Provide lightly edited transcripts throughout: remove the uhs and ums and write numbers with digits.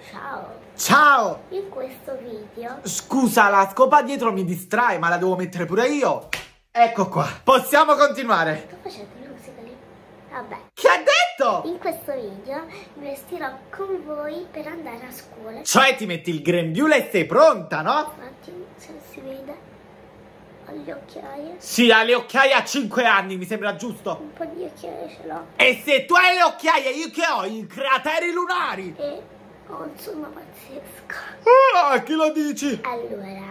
Ciao! Ciao! In questo video... Scusa, la scopa dietro mi distrae, ma la devo mettere pure io. Ecco qua. Possiamo continuare. Sto facendo la musica lì. Vabbè. Che ha detto? In questo video mi vestirò con voi per andare a scuola. Cioè ti metti il grembiule e sei pronta, no? Infatti, se non si vede, ho le occhiaie. Sì, ha le occhiaie a 5 anni, mi sembra giusto. Un po' di occhiaie ce l'ho. E se tu hai le occhiaie, io che ho? I crateri lunari. E ho un sonno pazzesco. Ah, chi lo dici? Allora,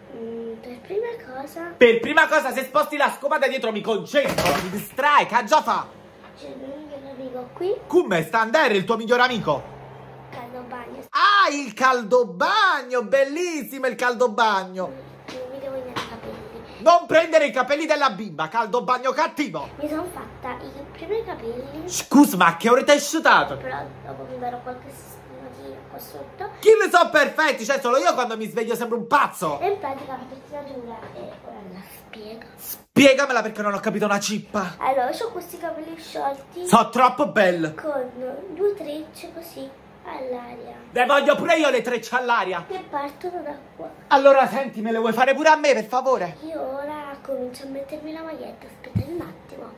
per prima cosa... Per prima cosa, se sposti la scopa da dietro mi concentro, mi distrae, che già fa? C'è il mio migliore amico qui. Come sta Ander, il tuo migliore amico? Caldo bagno. Ah, il caldobagno, bellissimo il caldobagno. Non mi devo i capelli. Non prendere i capelli della bimba, caldobagno cattivo. Mi sono fatta i primi capelli. Scusa, ma a che ora ti hai asciutato? Però dopo mi darò qualche sistematina qua sotto. Chi ne so perfetti, cioè solo io quando mi sveglio sembro un pazzo. E in pratica la pettinatura e ora la spiego. Spiegamela perché non ho capito una cippa. Allora, ho questi capelli sciolti So troppo bello. con due trecce così all'aria Le voglio pure io le trecce all'aria. che partono da qua. Allora senti, me le vuoi fare pure a me, per favore? Io ora comincio a mettermi la maglietta. Aspettate un attimo.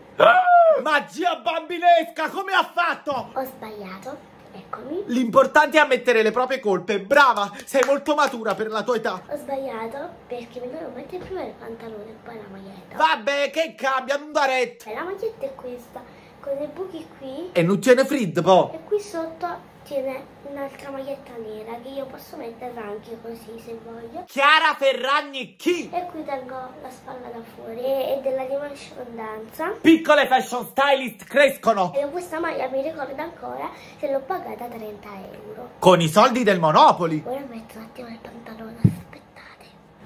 Magia bambinesca, come ha fatto? Ho sbagliato. Eccomi. L'importante è ammettere le proprie colpe. Brava, sei molto matura per la tua età. Ho sbagliato perché mi dovevo mettere prima il pantalone e poi la maglietta. Vabbè, che cambia, non daretto. E la maglietta è questa, con dei buchi qui. E non tiene freddo, po'. E qui sotto tiene un'altra maglietta nera che io posso metterla anche così se voglio. Chiara Ferragni chi? E qui tengo la spalla da fuori e della Dimension Danza. Piccole fashion stylist crescono. E questa maglia mi ricorda ancora se l'ho pagata 30 euro. Con i soldi del Monopoli. Ora metto un attimo il pantalone, aspettate.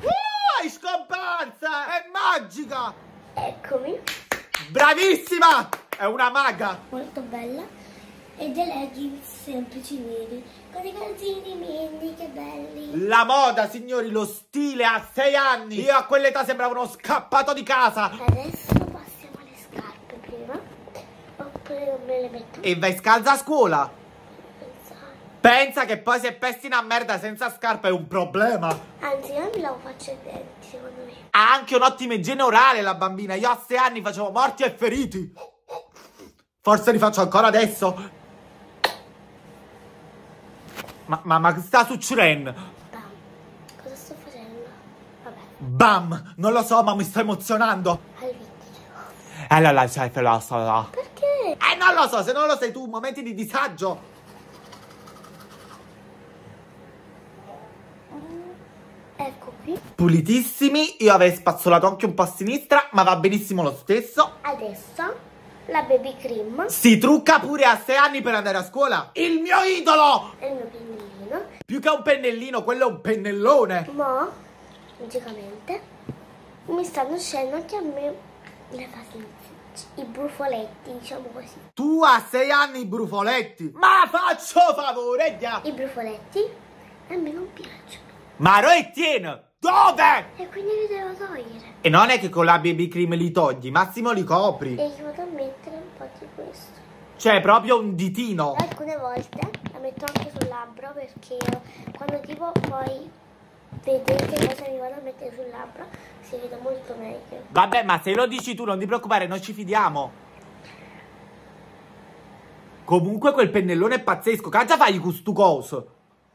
È scomparsa, è magica. Eccomi, Bravissima, è una maga. molto bella. E dei leggings semplici neri con i calzini mini, che belli. La moda, signori, lo stile a 6 anni. Io a quell'età sembravo uno scappato di casa. Adesso passiamo alle scarpe prima. Oppure non me le metto. E vai scalza a scuola. Pensare. Pensa che poi se pesti una merda senza scarpa è un problema. Anzi, io mi lavo faccio i denti, secondo me. Ha anche un'ottima igiene orale la bambina. Io a 6 anni facevo morti e feriti. Forse li faccio ancora adesso. Ma che sta succedendo? Bam. Cosa sto facendo? Vabbè, Bam! Non lo so, ma mi sto emozionando. al video. Allora, sai, lo so. Perché? Non lo so, se non lo sai tu, momenti di disagio. Ecco qui. Pulitissimi, io avrei spazzolato anche un po' a sinistra, ma va benissimo lo stesso. Adesso la baby cream Si trucca pure a 6 anni per andare a scuola. Il mio idolo! e il mio pennellino. Più che un pennellino, quello è un pennellone. Ma, logicamente, mi stanno uscendo anche a me le fasinze, i brufoletti, diciamo così. Tu a 6 anni i brufoletti. Ma faccio favore, già. I brufoletti a me non piacciono. Maro e tiene. Dove? E quindi li devo togliere. E non è che con la baby cream li togli, massimo li copri. E gli vado a mettere un po' di questo. Cioè, proprio un ditino. Alcune volte la metto anche sul labbro perché quando tipo poi vedete cosa mi vado a mettere sul labbro si vede molto meglio. Vabbè, ma se lo dici tu non ti preoccupare, noi ci fidiamo. Comunque quel pennellone è pazzesco. Cosa fai con stu coso?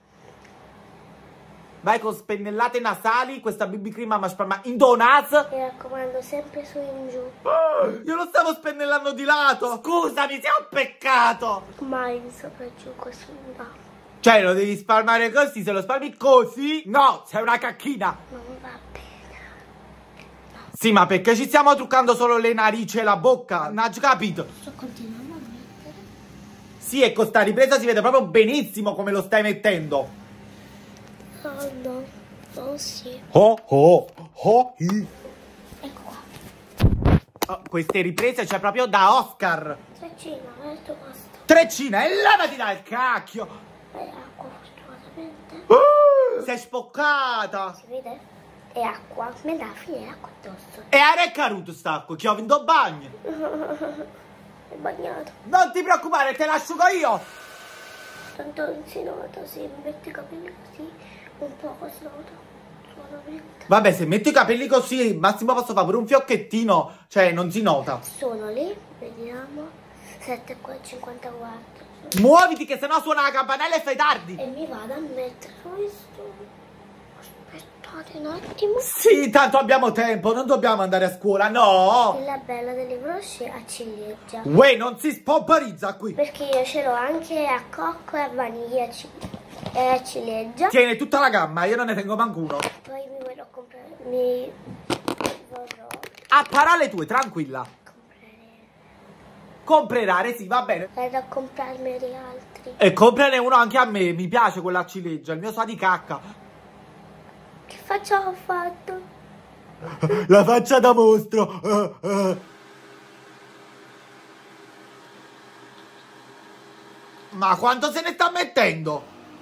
Vai con spennellate nasali, questa BB cream ma spalma in donas. Mi raccomando, sempre su in giù. Io lo stavo spennellando di lato. Scusami, sei un peccato. Mai in sopra e giù così no. Cioè, lo devi spalmare così, se lo spalmi così, no, sei una cacchina. Non va bene. Sì, ma perché ci stiamo truccando solo le narici e la bocca? Non hai capito? Sto continuando a mettere. Sì, e con sta ripresa si vede proprio benissimo come lo stai mettendo. Oh no. Oh sì. Ecco qua. Oh, queste riprese c'è proprio da Oscar. Treccina, questo basta. Treccina, e levati dal cacchio. E acqua fortunatamente. Sei spoccata. Si vede? E acqua. Mi dà finire acqua addosso. E a caruto stacco, che ho vinto bagno. È bagnato. Non ti preoccupare, te l'asciugo io. tanto non si nota, se metti i capelli così, un po' si nota. Solamente. Vabbè, se metto i capelli così, massimo posso fare pure un fiocchettino, cioè non si nota. Sono lì, vediamo, 7:54. Muoviti che sennò suona la campanella e fai tardi. E mi vado a mettere questo. Aspettate un attimo. Sì, tanto abbiamo tempo, non dobbiamo andare a scuola, no. E la bella delle brosce a ciliegia. Uè, non si spomporizza qui. Perché io ce l'ho anche a cocco e a vaniglia e a ciliegia. Tiene tutta la gamma, io non ne tengo manco uno. Poi mi vorrò comprare, mi vorrò A parole tue, tranquilla. Comprare, sì, va bene. vado a comprarmene altri. E comprane uno anche a me, mi piace quella ciliegia, il mio sa di cacca. Che faccia ho fatto? La faccia da mostro. Ma quanto se ne sta mettendo?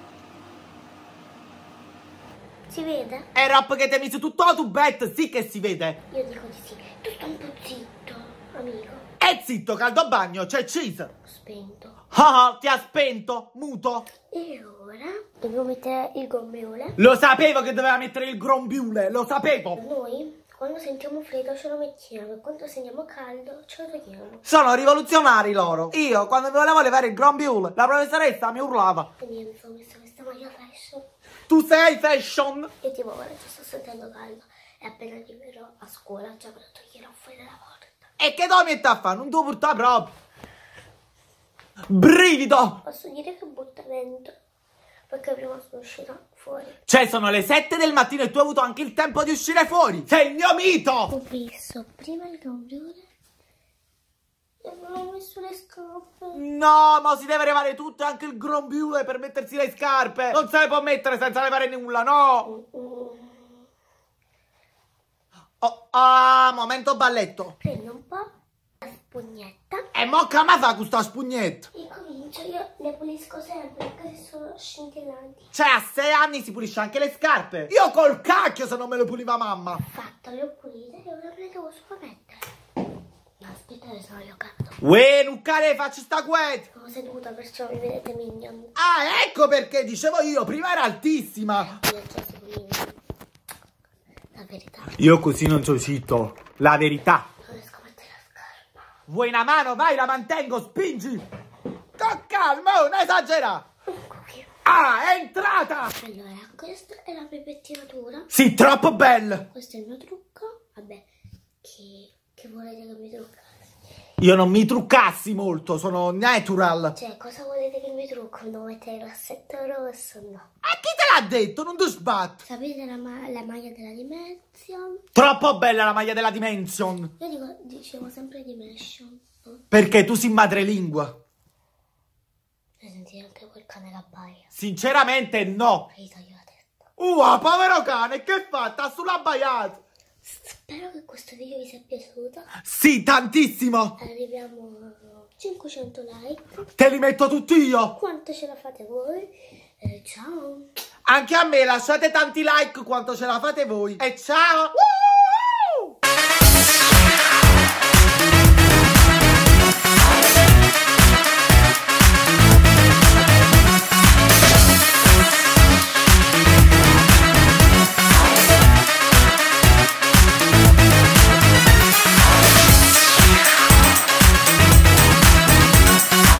Si vede? È rap che ti hai messo tutto la tubetta, sì che si vede. Io dico di sì. Tu stai un po' zitto, amico. E zitto, caldo bagno, c'è cheese. Ho spento. Ah, ti ha spento, muto. E ora dobbiamo mettere il gommeole. Lo sapevo che doveva mettere il grombiule, lo sapevo. Noi, quando sentiamo freddo, ce lo mettiamo. E quando sentiamo caldo, ce lo togliamo. Sono rivoluzionari loro. Io, quando mi volevo levare il grombiule, la professoressa mi urlava. Quindi io mi sono messa questa maglia fashion. Tu sei fashion. E tipo, guarda, sto sentendo caldo. E appena arriverò a scuola, già me lo toglierò fuori dalla porta. E che tu metti a fare? Non ti portare proprio. Brivido. Posso dire che butta vento. Perché prima sono uscita fuori. Cioè, sono le 7 del mattino e tu hai avuto anche il tempo di uscire fuori. Sei il mio mito. Ho visto prima il computer e non ho messo le scarpe. No, ma si deve levare tutto, anche il grombiule per mettersi le scarpe. Non se le può mettere senza levare nulla, no. Oh, ah, momento balletto. Prendo un po' la spugnetta E mocca ma fa questa spugnetta. e comincio. Io le pulisco sempre perché sono scintillanti. Cioè, a 6 anni si pulisce anche le scarpe. Io col cacchio se non me le puliva mamma. Fatta, le ho pulite e ora me le devo solo mettere. No, aspettate, se no io cado. Uè, nuccare, faccio sta guet. Sono seduta, perciò mi vedete mignon. Ah, ecco perché dicevo io, prima era altissima. Io già sono mignon. La verità. Io così non so zitto. La verità. Non riesco a mettere la scarpa. Vuoi una mano? Vai, la mantengo, spingi. Con calma, non esagera. Ecco qui. Ah, è entrata. Allora, questa è la mia pettinatura. Sì, troppo bella. Questo è il mio trucco. Vabbè, che volete che mi truccassi? Io non mi truccassi molto, sono natural. Cioè, cosa volete che mi trucco? Devo mettere il rossetto rosso? No. E chi te l'ha detto? Non ti sbatto. Sapete la maglia della Dimension? Troppo bella la maglia della Dimension. Io dicevo sempre Dimension. No? Perché tu sei madrelingua. E sentire anche quel cane che abbaia. Sinceramente no. E gli taglio la testa. Povero cane, che fa? Sta sull'abbaiato. Spero che questo video vi sia piaciuto. Sì, tantissimo. Arriviamo a 500 like. Te li metto tutti io. Quanto ce la fate voi? Ciao. Anche a me lasciate tanti like quanto ce la fate voi. E ciao.